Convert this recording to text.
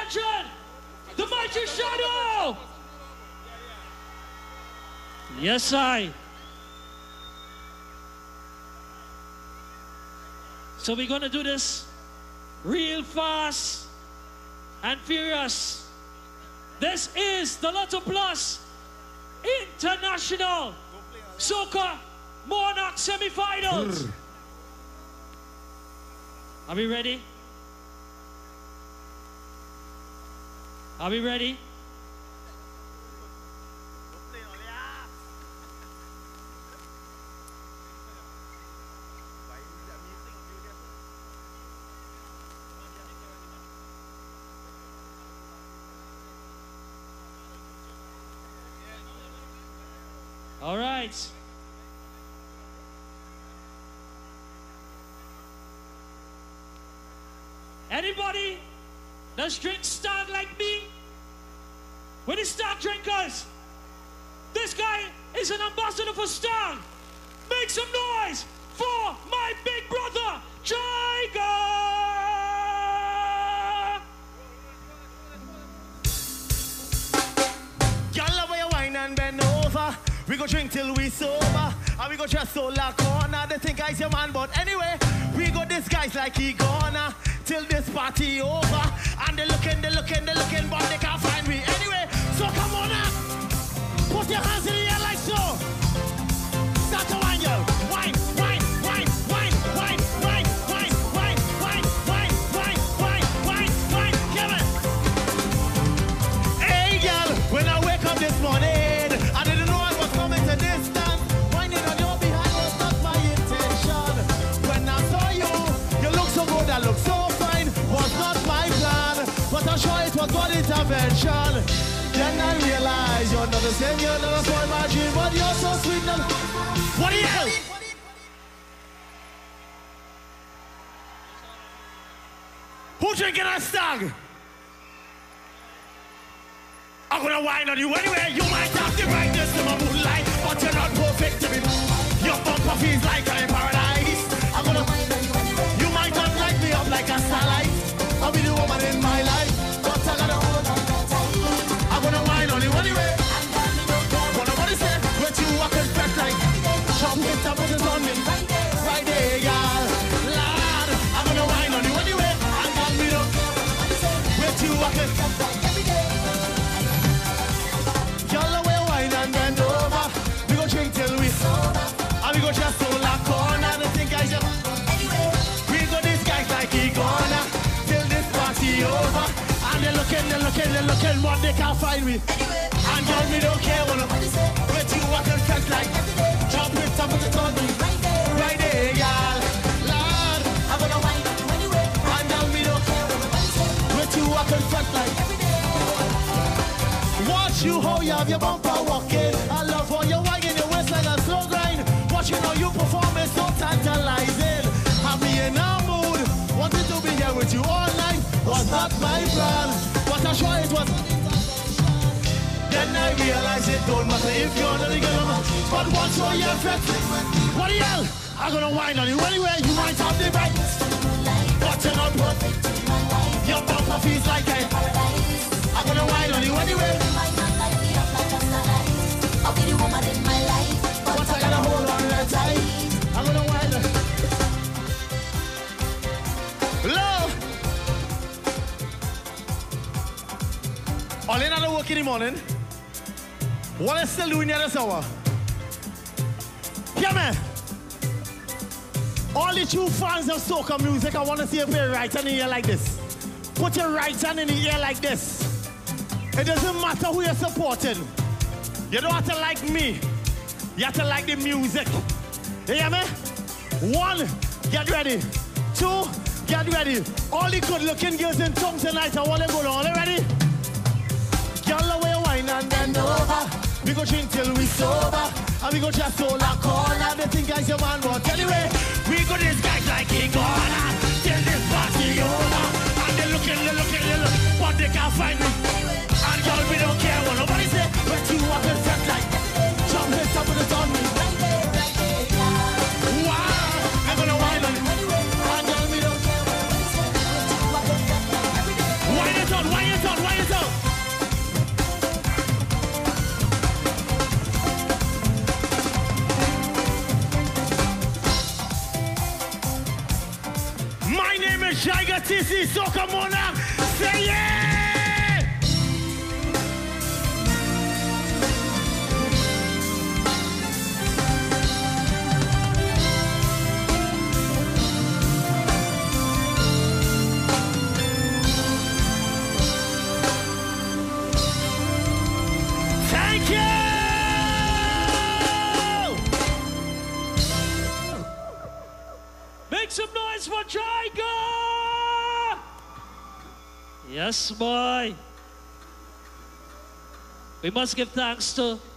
100, the mighty Shadow. Yes, I. So we're gonna do this real fast and furious. This is the Lotto Plus International Soca Monarch Semi-Finals. Are we ready? Are we ready? All right. Anybody that's drink Stag like me? When it's Stag drinkers, this guy is an ambassador for Stag. Make some noise for my big brother, Jiger! Y'all love when you wine and bend over. We go drink till we sober, and we go just so la corner. They think I's your man, but anyway, we go disguise like he gonna till this party over. And they looking, but they can't find me anyway. So come on up, put your hands in the air like so. Start to wine, yo. Wine, wine, wine, wine, wine, wine, wine, wine, wine, wine, wine, wine, wine, wine. Come on. Hey, girl, when I wake up this morning, I didn't know I was coming to this dance. Whining on your behind was not my intention. When I saw you, you look so good, I look so fine. Was not my plan, but I'm sure it was God intervention. Then I realized you're not the same, you're not a spoil my dream, but you're so sweet now. What the hell? Who drinking a Stag? I'm gonna whine on you anyway. You might have the brightness to my moonlight, but you're not perfect to me. Your bumper feels like I'm in paradise. I'm gonna whine on you anyway. You might not light me up like a starlight. I'll be the woman in my life, but I gotta hold on tight. I'm gonna whine on you anyway. But nobody said, but you walk and fret like chocolate and put it on me. Friday, girl. Lord, I'm gonna whine on you anyway. And got me up. But you walk and fret like every day. Y'all away wine and bend over. We go drink till we sober, and we go just hold a corner. They think I just anyway. We go these guys like he gonna till this party over. And they're looking, but they can't find me anyway. And girl, me don't care what nobody say. But you walk and fret like every day. Jump it, top of the tongue, right there, girl. Lord, I'm gonna wine up you anyway. And girl, me don't care what nobody say. But you walk and fret like every day. Watch you how you have your bumper walking. I love how you wagging your waist like a slow grind. Watching how you perform is so tantalizing. Have me in a mood, wanted to be here with you all night. Was not my plan, but I'm sure it was. Then I realized it don't matter if you're not the girl, but once you're your friend, what the hell? I'm gonna whine on you anyway. You might have the right, but you're not perfect. Your bumper feels like a paradise. I'm gonna whine on you anyway. You might not light me up like a starlight. I'll be the woman in my life, but I gotta hold on real tight. I'm gonna whine on. Love. All in on the work in the morning. What are you still doing here this hour? Yeah, man. All the true fans of soca music, I want to see you put your right hand in the air like this. Put your right hand in the air like this. It doesn't matter who you're supporting. You don't have to like me. You have to like the music. You hear me? 1, get ready. 2, get ready. All the good-looking girls in town tonight, I want to go on. Are you ready? Girl, away wine and bend over. We go drink till we sober, and we go just hold a corner. They think I's your man, but anyway, we go this guy like he gonna till this party over. And they looking, but they can't find me. And girl, we don't care what nobody say, but you walk and fret like jump hit up with the on me. Wow, I'm gonna whine on you. And girl, we don't care what nobody say, but you walk and fret like every day. Whine it on, wind it out, wind it out. My name is Jaiga TC Soca Monarch. Say yeah! Thank you! Make some noise for Jaiga! Yes, boy. We must give thanks to